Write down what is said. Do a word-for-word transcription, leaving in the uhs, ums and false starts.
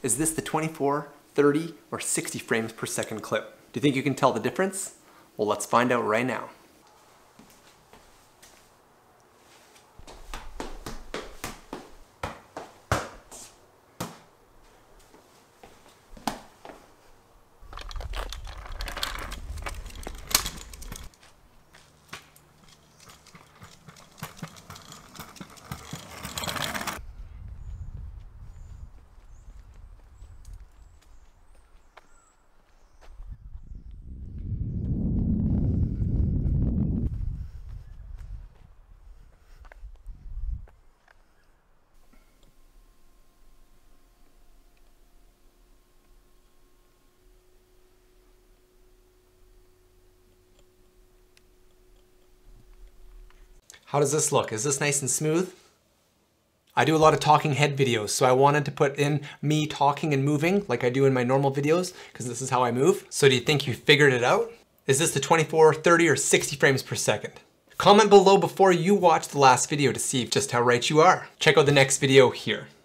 Is this the twenty-four, thirty, or sixty frames per second clip? Do you think you can tell the difference? Well, let's find out right now. How does this look? Is this nice and smooth? I do a lot of talking head videos, so I wanted to put in me talking and moving like I do in my normal videos, because this is how I move. So do you think you figured it out? Is this the twenty-four, thirty, or sixty frames per second? Comment below before you watch the last video to see just how right you are. Check out the next video here.